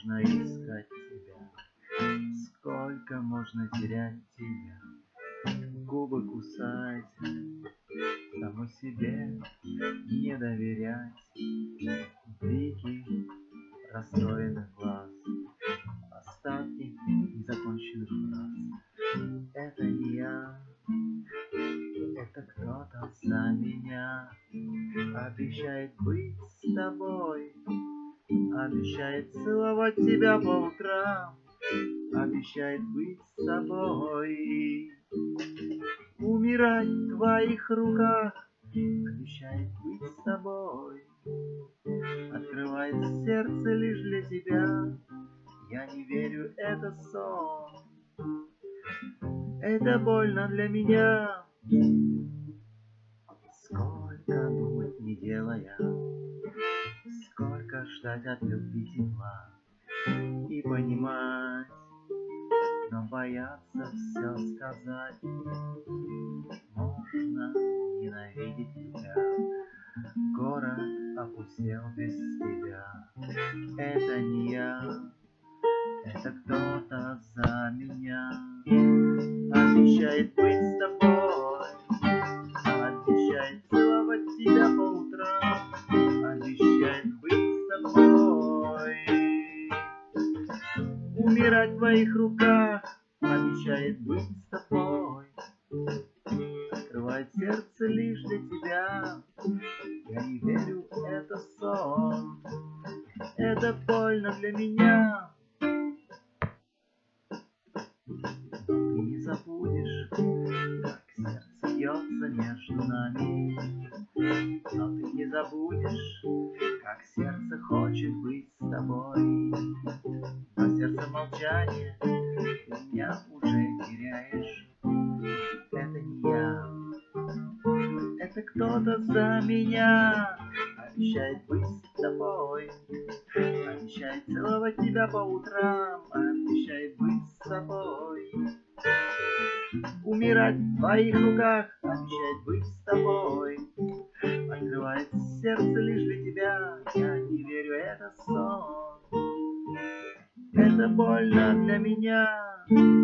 можно искать тебя, сколько можно терять тебя, губы кусать, самой себе не доверять, блики расстроенных глаз, остатки незаконченных фраз. Это не я, это кто-то за меня обещает быть с тобой, обещает целовать тебя по утрам, обещает быть с собой, умирать в твоих руках, обещает быть с тобой, открывает сердце лишь для тебя. Я не верю, это сон, это больно для меня. Сколько думать не делая, сколько ждать от любви тепла и понимать, но бояться все сказать. Можно ненавидеть тебя, город опустел без тебя. Это не я, это кто-то за меня обещает быть с тобой, обещает целовать тебя по утрам, обещает быть с тобой, умирать в твоих руках, обещает быть с тобой, открывает сердце лишь для тебя. Я не верю, это сон, это больно для меня. Ты не забудешь, как сердце бьется между нами, но ты не забудешь, как сердце хочет быть с тобой. Но сердце молчание, ты меня уже теряешь. Это не я, это кто-то за меня обещает быть с тобой, обещает целовать тебя по утрам, обещает быть с собой, умирать в твоих руках, обещает быть с тобой, открывает сердце лишь для тебя. Я не верю, это сон, это больно для меня.